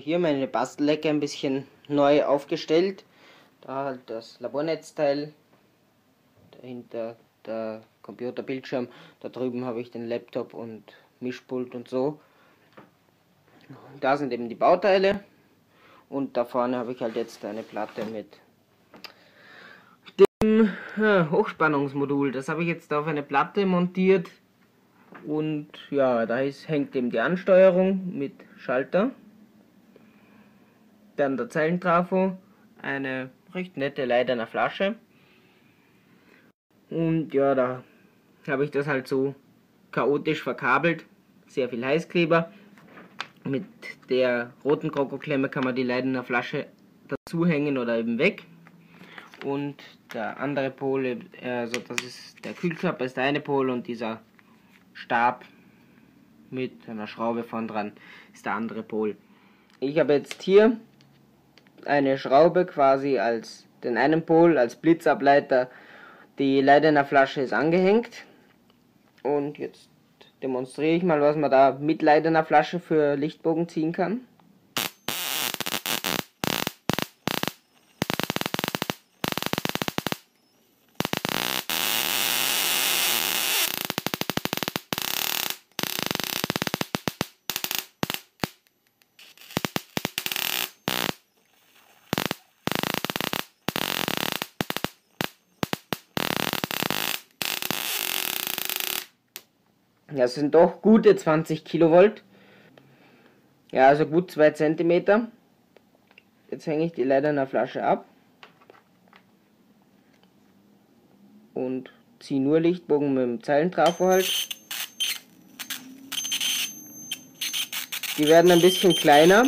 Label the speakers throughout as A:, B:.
A: hier meine Bastellecke ein bisschen neu aufgestellt. Da halt das Labornetzteil, dahinter der Computerbildschirm, da drüben habe ich den Laptop und Mischpult und so. Da sind eben die Bauteile und da vorne habe ich halt jetzt eine Platte mit dem Hochspannungsmodul. Das habe ich jetzt auf eine Platte montiert und ja, da hängt eben die Ansteuerung mit Schalter. Dann der Zellentrafo, eine recht nette Leiderne Flasche. Und ja, da habe ich das halt so chaotisch verkabelt. Sehr viel Heißkleber. Mit der roten Krokoklemme kann man die Leiderne Flasche dazu hängen oder eben weg. Und der andere Pol, also das ist der Kühlkörper, ist der eine Pol und dieser Stab mit einer Schraube vorn dran ist der andere Pol. Ich habe jetzt hier eine Schraube quasi als den einen Pol, als Blitzableiter. Die Leiderne Flasche ist angehängt und jetzt demonstriere ich mal, was man da mit Leidener Flasche für Lichtbogen ziehen kann. Das sind doch gute 20 Kilovolt. Ja, also gut 2 cm. Jetzt hänge ich die Leiderne Flasche ab. Und ziehe nur Lichtbogen mit dem Zeilentrafo halt. Die werden ein bisschen kleiner.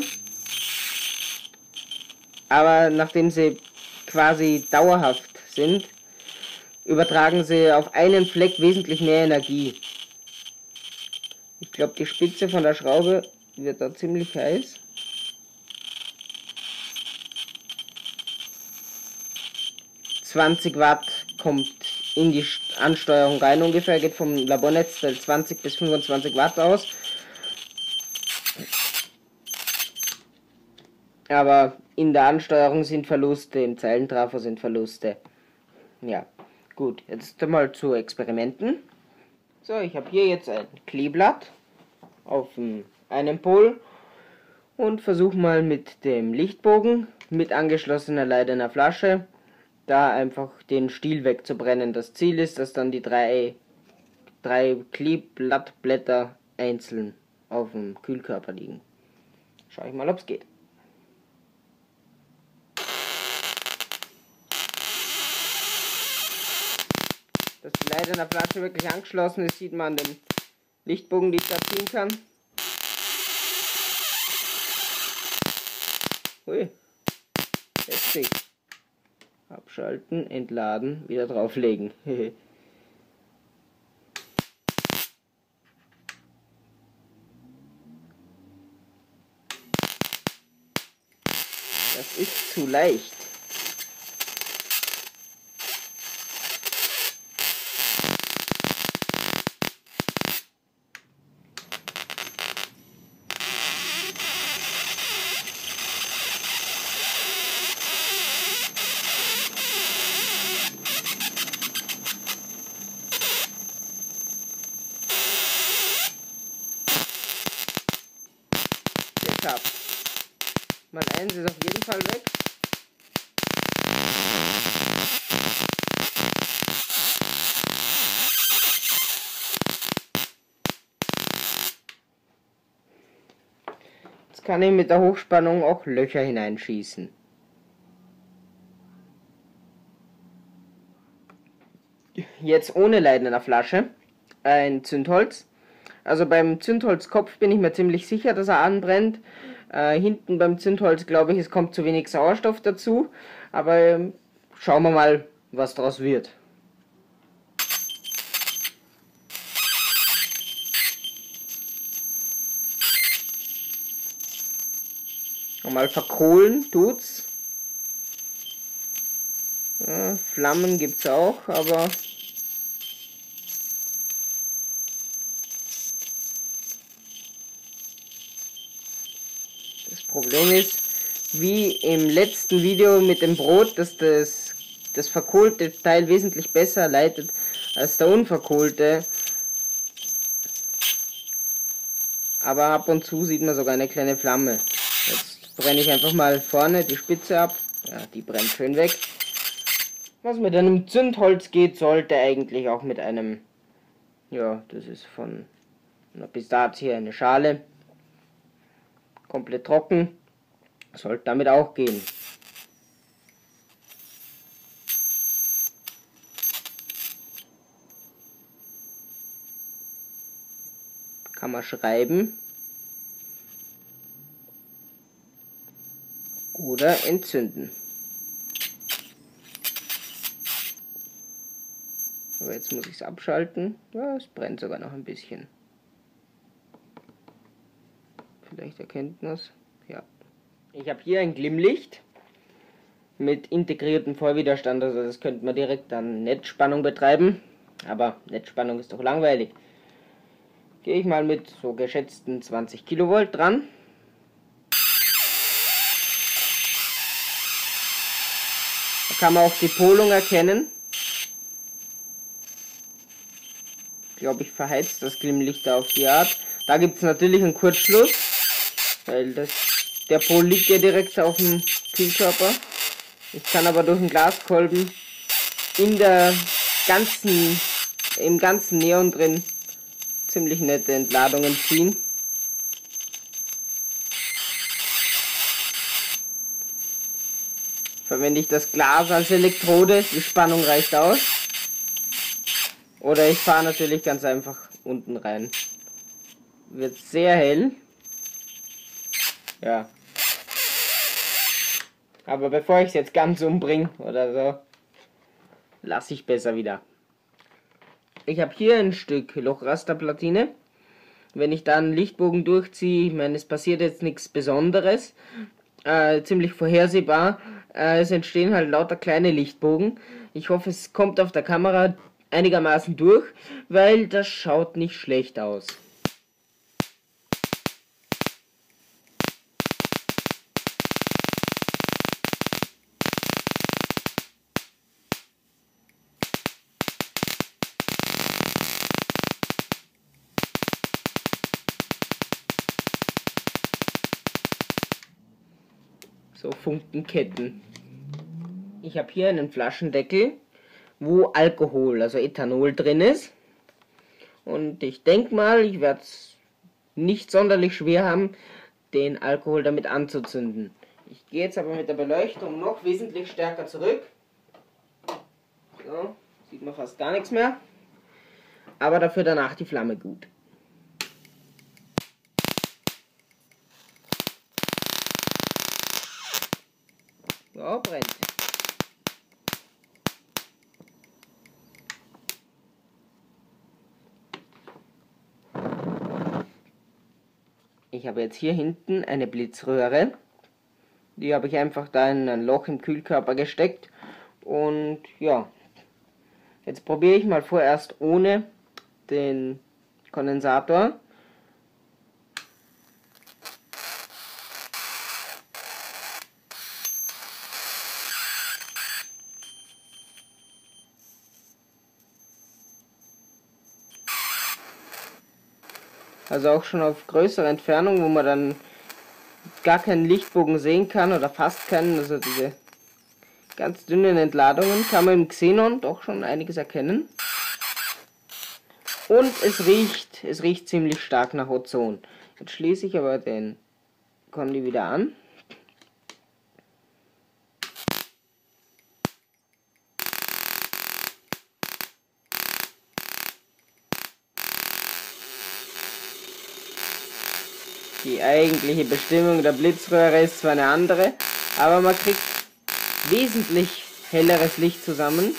A: Aber nachdem sie quasi dauerhaft sind, übertragen sie auf einen Fleck wesentlich mehr Energie. Ich glaube, die Spitze von der Schraube wird da ziemlich heiß. ...20 Watt kommt in die Ansteuerung rein ungefähr, geht vom Labornetzteil 20 bis 25 Watt aus. Aber in der Ansteuerung sind Verluste, im Zeilentrafo sind Verluste. Ja, gut, jetzt mal zu Experimenten. So, ich habe hier jetzt ein Kleeblatt auf einem Pol und versuche mal mit dem Lichtbogen mit angeschlossener Leidener Flasche da einfach den Stiel wegzubrennen. Das Ziel ist, dass dann die drei Kleeblattblätter einzeln auf dem Kühlkörper liegen. Schau ich mal, ob es geht. Dass die Leiderne Flasche wirklich angeschlossen ist, sieht man an dem Lichtbogen, den ich da ziehen kann. Hui, heftig. Abschalten, entladen, wieder drauflegen. Das ist zu leicht. Mal eins ist auf jeden Fall weg. Jetzt kann ich mit der Hochspannung auch Löcher hineinschießen. Jetzt ohne Leidener Flasche ein Zündholz. Also beim Zündholzkopf bin ich mir ziemlich sicher, dass er anbrennt. Hinten beim Zündholz glaube ich, es kommt zu wenig Sauerstoff dazu. Aber schauen wir mal, was daraus wird. Mal verkohlen tut's. Ja, Flammen gibt's auch, aber Problem ist, wie im letzten Video mit dem Brot, dass das verkohlte Teil wesentlich besser leitet als der unverkohlte. Aber ab und zu sieht man sogar eine kleine Flamme. Jetzt brenne ich einfach mal vorne die Spitze ab. Ja, die brennt schön weg. Was mit einem Zündholz geht, sollte eigentlich auch mit einem, ja, das ist von einer Pistazie eine Schale, komplett trocken, sollte damit auch gehen. Kann man schreiben oder entzünden. Aber jetzt muss ich es abschalten. Ja, es brennt sogar noch ein bisschen. Vielleicht erkennt man es. Ja. Ich habe hier ein Glimmlicht mit integriertem Vorwiderstand. Also das könnte man direkt an Netzspannung betreiben. Aber Netzspannung ist doch langweilig. Gehe ich mal mit so geschätzten 20 Kilovolt dran. Da kann man auch die Polung erkennen. Ich glaube, ich verheizt das Glimmlicht auf die Art. Da gibt es natürlich einen Kurzschluss, weil der Pol liegt ja direkt auf dem Kühlkörper. Ich kann aber durch den Glaskolben im ganzen Neon drin ziemlich nette Entladungen ziehen. Verwende ich das Glas als Elektrode, die Spannung reicht aus. Oder ich fahre natürlich ganz einfach unten rein. Wird sehr hell. Ja. Aber bevor ich es jetzt ganz umbringe oder so, lasse ich besser wieder. Ich habe hier ein Stück Lochrasterplatine. Wenn ich da einen Lichtbogen durchziehe, ich meine, es passiert jetzt nichts Besonderes. Ziemlich vorhersehbar. Es entstehen halt lauter kleine Lichtbogen. Ich hoffe, es kommt auf der Kamera einigermaßen durch, weil das schaut nicht schlecht aus. So Funkenketten. Ich habe hier einen Flaschendeckel, wo Alkohol, also Ethanol drin ist. Und ich denke mal, ich werde es nicht sonderlich schwer haben, den Alkohol damit anzuzünden. Ich gehe jetzt aber mit der Beleuchtung noch wesentlich stärker zurück. So, sieht man fast gar nichts mehr. Aber dafür danach die Flamme gut. So, brennt. Ich habe jetzt hier hinten eine Blitzröhre. Die habe ich einfach da in ein Loch im Kühlkörper gesteckt. Und ja, jetzt probiere ich mal vorerst ohne den Kondensator. Also auch schon auf größere Entfernung, wo man dann gar keinen Lichtbogen sehen kann oder fast keinen. Also diese ganz dünnen Entladungen kann man im Xenon doch schon einiges erkennen. Und es riecht ziemlich stark nach Ozon. Jetzt schließe ich aber den Kondi wieder an. Die eigentliche Bestimmung der Blitzröhre ist zwar eine andere, aber man kriegt wesentlich helleres Licht zusammen.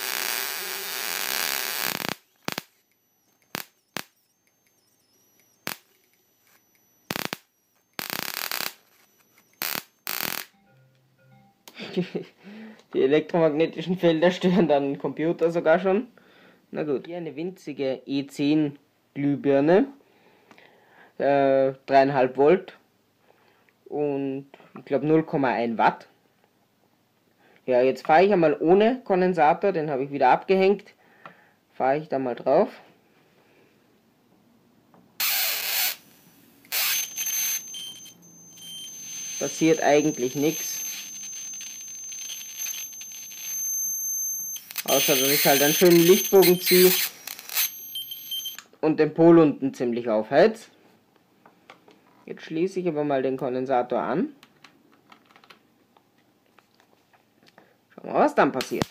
A: Die elektromagnetischen Felder stören dann den Computer sogar schon. Na gut, hier eine winzige E10 Glühbirne. 3,5 Volt. und ich glaube 0,1 Watt. Ja, jetzt fahre ich einmal ohne Kondensator, den habe ich wieder abgehängt. Fahre ich da mal drauf. Passiert eigentlich nichts. Außer dass ich halt einen schönen Lichtbogen ziehe und den Pol unten ziemlich aufheizt. Jetzt schließe ich aber mal den Kondensator an. Schauen wir mal, was dann passiert.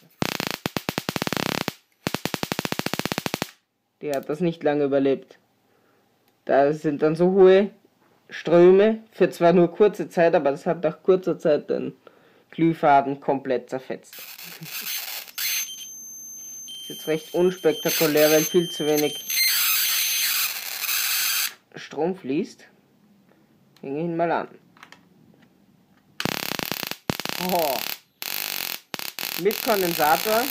A: Der hat das nicht lange überlebt. Da sind dann so hohe Ströme, für zwar nur kurze Zeit, aber das hat nach kurzer Zeit den Glühfaden komplett zerfetzt. Ist jetzt recht unspektakulär, weil viel zu wenig Strom fließt. Hänge ihn mal an. Oh. Mit Kondensator.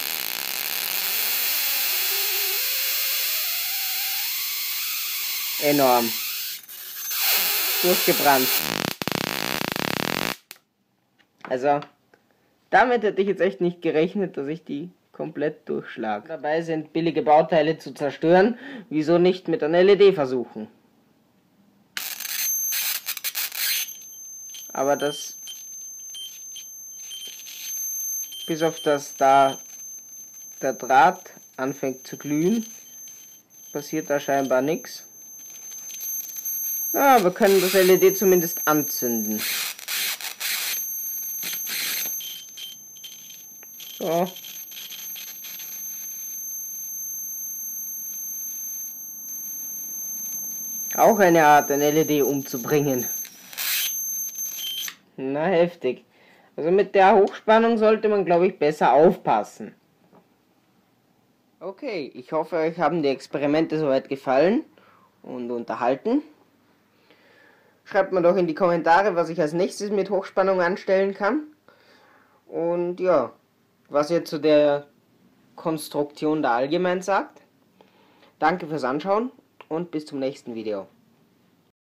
A: Enorm. Durchgebrannt. Also, damit hätte ich jetzt echt nicht gerechnet, dass ich die komplett durchschlage. Dabei sind billige Bauteile zu zerstören. Wieso nicht mit einer LED versuchen? Aber das, bis auf das da der Draht anfängt zu glühen, passiert da scheinbar nichts. Ja, wir können das LED zumindest anzünden. So. Auch eine Art, ein LED umzubringen. Na, heftig. Also mit der Hochspannung sollte man, glaube ich, besser aufpassen. Okay, ich hoffe, euch haben die Experimente soweit gefallen und unterhalten. Schreibt mir doch in die Kommentare, was ich als nächstes mit Hochspannung anstellen kann. Und ja, was ihr zu der Konstruktion da allgemein sagt. Danke fürs Anschauen und bis zum nächsten Video.